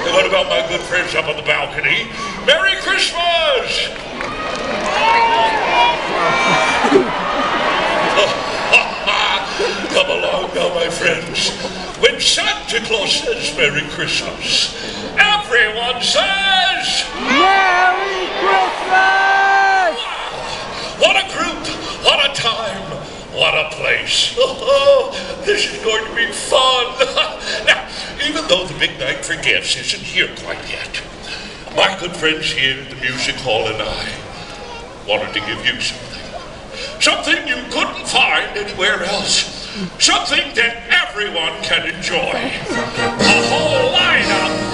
What about my good friends up on the balcony? Merry Christmas! Come along now, my friends. When Santa Claus says Merry Christmas, everyone says... Merry Christmas! What a group! What a time! What a place! Oh, this is going to be fun! Now, even though the big night for gifts isn't here quite yet, my good friends here at the music hall and I wanted to give you something. Something you couldn't find anywhere else. Something that everyone can enjoy. A whole lineup